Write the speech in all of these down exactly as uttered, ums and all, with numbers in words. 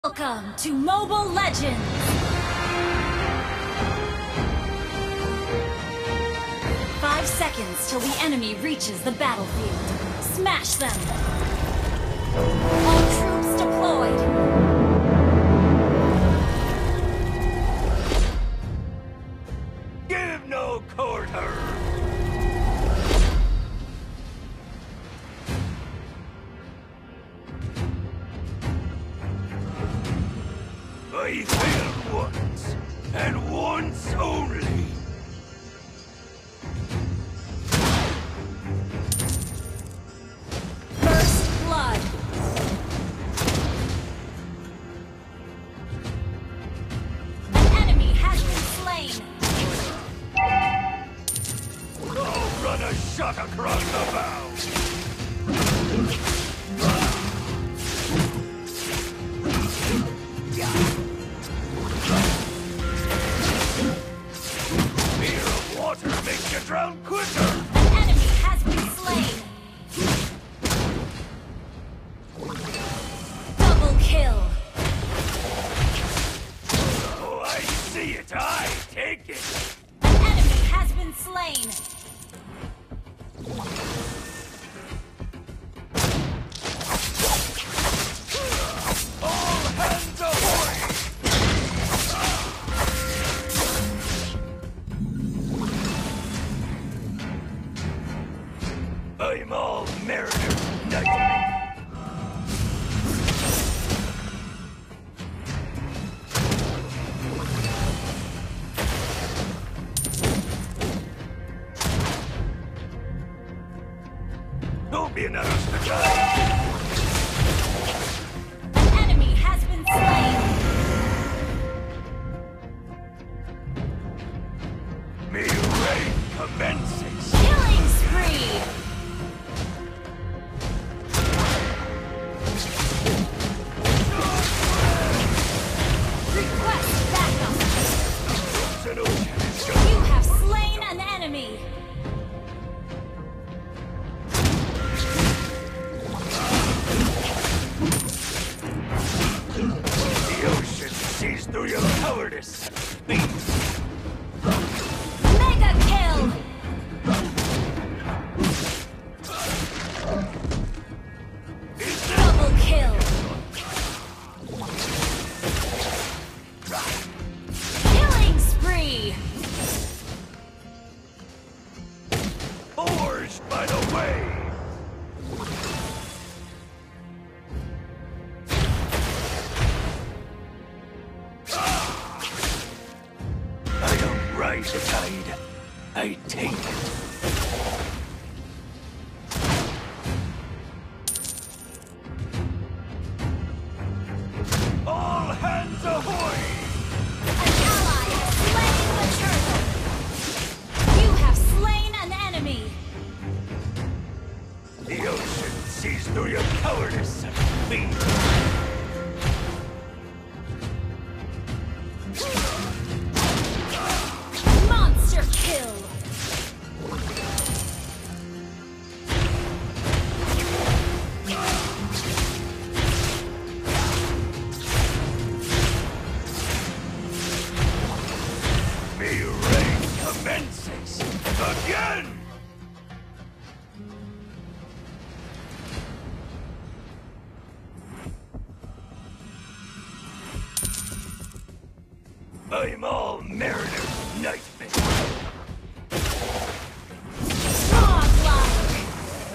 Welcome to Mobile Legends! Five seconds till the enemy reaches the battlefield. Smash them! All troops deployed! Give no quarter! I failed once, and once only. First blood. An enemy has been slain. I'll run a shot across the bow. Makes you drown quicker! An enemy has been slain! Double kill! Oh, I see it! I take it! An enemy has been slain! All hands ahoy! I'm all Mariner Nightmare. Don't be another guy. An enemy has been slain! Me reign commences. Killing spree! Request backup! You have slain an enemy! The ocean sees through your cowardice. Mega kill! Double kill! Killing spree! Forged by the way. I don't ride the tide. I take it. All hands ahoy! An ally has slain the turtle! You have slain an enemy! The ocean sees through your cowardice. Me. Monster kill! Me reign commences again! I'm all Mariner's nightmare. Godlike!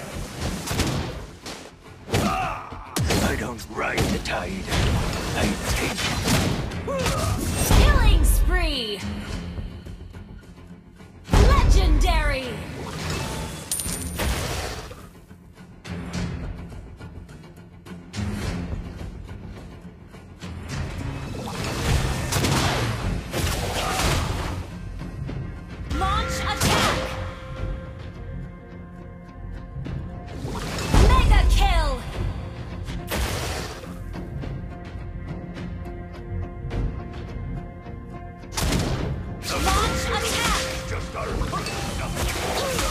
Ah! I don't ride the tide. I take it. Killing spree! Legendary! Launch attack! Mega kill! Launch attack! Just our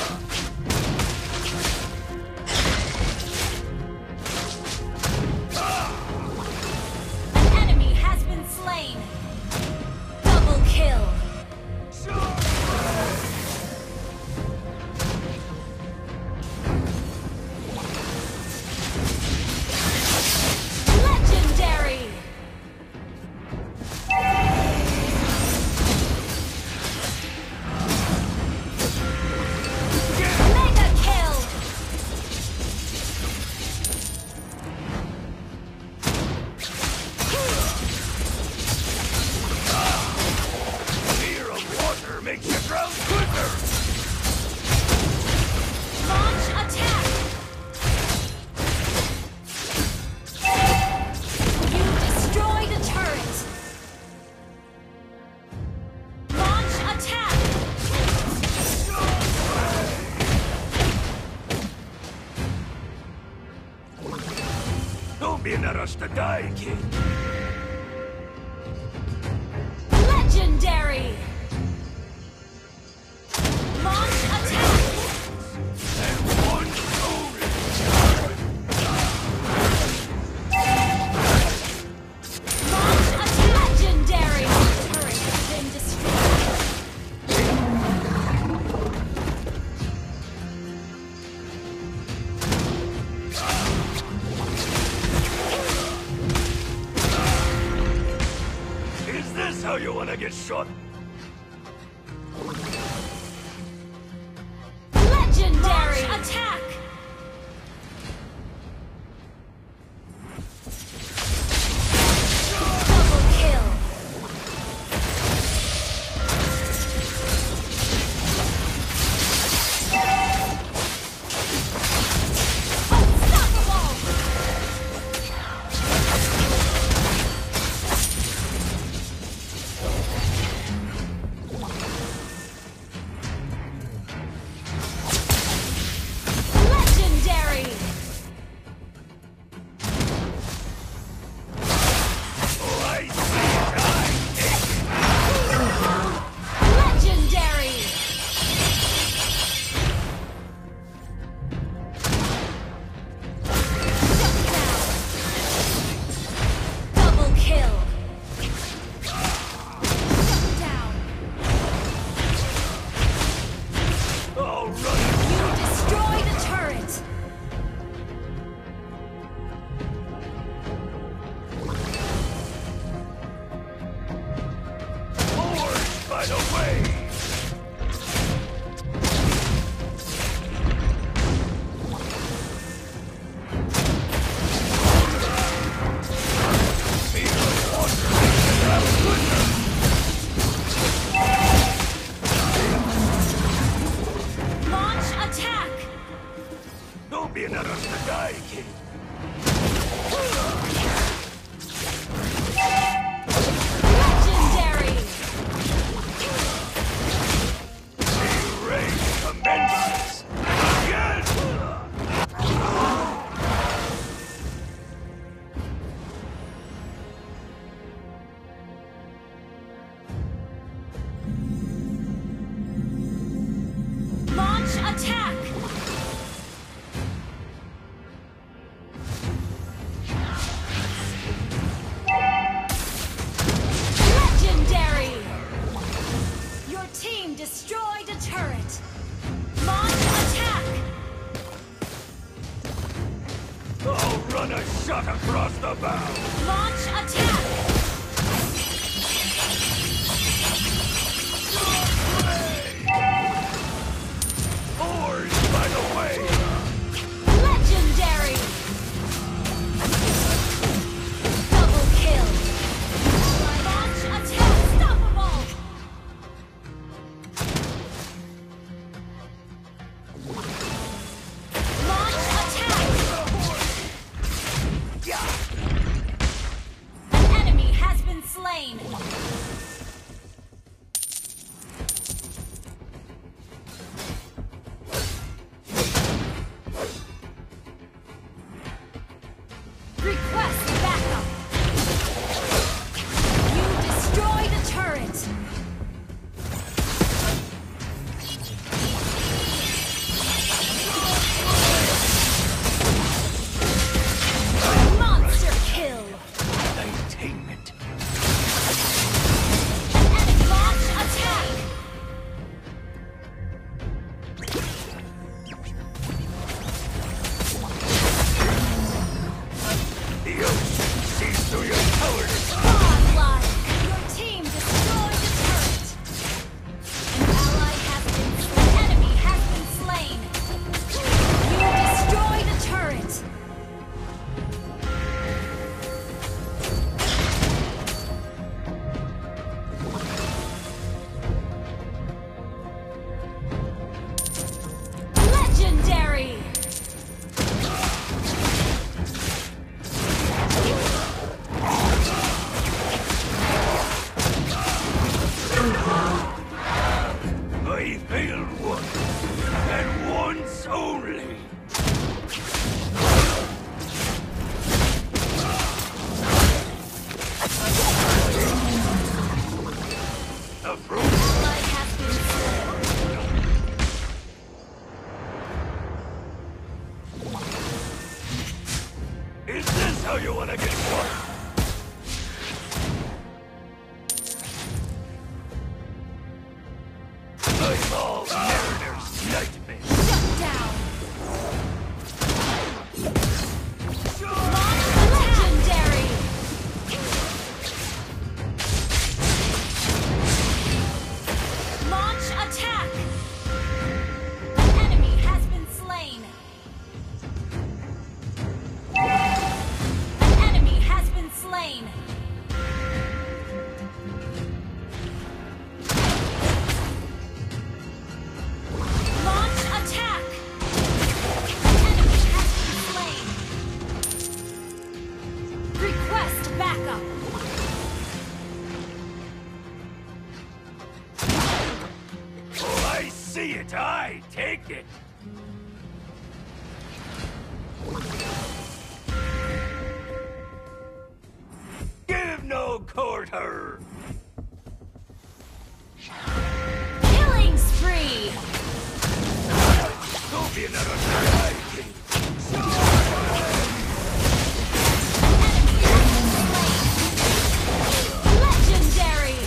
us to die, kid. Legendary! Launch attack! And one only. Launch attack! Legendary! Turret has been destroyed. Is this how you want to get shot? Legendary! Launch attack! Double kill! Legendary! I see Legendary! Shut down! Double kill! Shut down! All right. You destroy the turret! Forward, by the way. Launch attack! Don't be another us to die, kid. Legendary! Raise commences. Yes! Launch attack! Legendary! Your team destroyed a turret! Launch attack! I'll run a shot across the bow. Launch attack! Forward, by the way. Legendary! Double kill! Launch attack! Unstoppable! Launch attack! An enemy has been slain! Request backup! You destroyed a turret! Monster kill! Maintainment. see it, I take it. Give no quarter. Killing spree! Go be another guy. Legendary!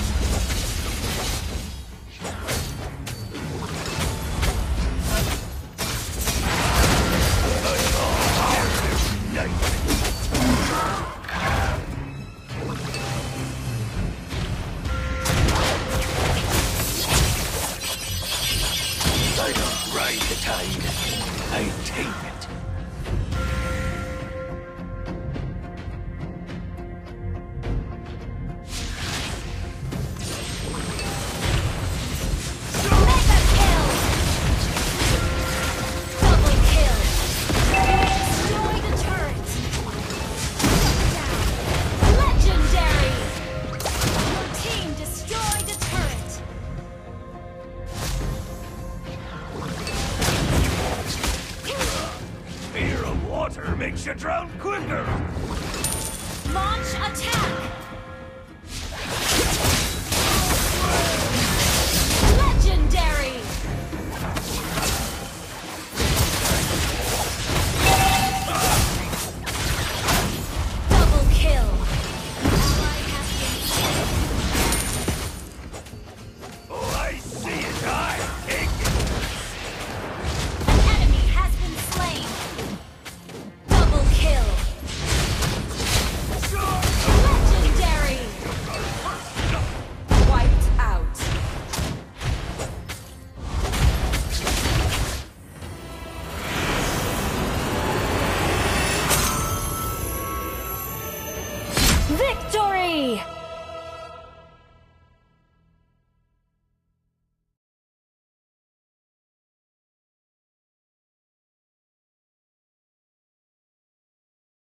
I don't ride the tide. I take it. Mega kill! Double kill! Destroy the turret! Down. Legendary! Your team destroyed a turret! Fear of water makes you drown quicker. Launch attack! Legendary! Double kill! Ally has been slain. Oh, I see it. I take it. An enemy has been slain. Double kill! Legendary! Wiped out. Victory!